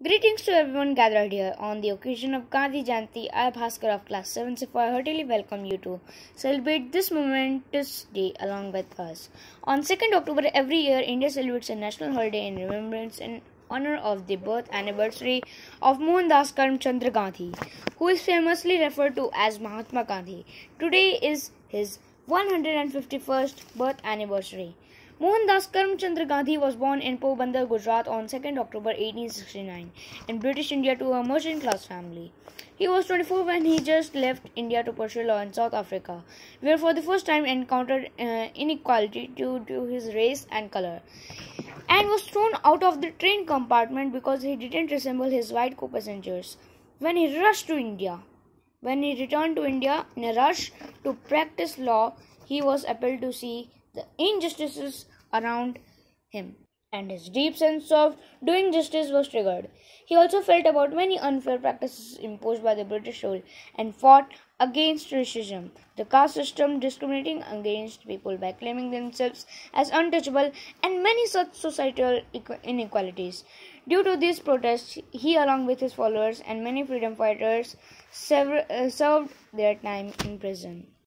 Greetings to everyone gathered here on the occasion of Gandhi Jayanti. I, Bhaskar of class 7C4, heartily welcome you to celebrate this momentous day along with us. On 2nd October every year, India celebrates a national holiday in remembrance and honor of the birth anniversary of Mohandas Karamchand Gandhi, who is famously referred to as Mahatma Gandhi. Today is his 151st birth anniversary. Mohandas Karamchand Gandhi was born in Porbandar, Gujarat on 2nd October 1869 in British India to a merchant class family. He was 24 when he just left India to pursue law in South Africa, where for the first time encountered inequality due to his race and color, and was thrown out of the train compartment because he didn't resemble his white co-passengers. When he returned to India in a rush to practice law, he was appalled to see the injustices around him, and his deep sense of doing justice was triggered. He also felt about many unfair practices imposed by the British rule and fought against racism, the caste system discriminating against people by claiming themselves as untouchable, and many such societal inequalities. Due to these protests, he, along with his followers and many freedom fighters, served their time in prison.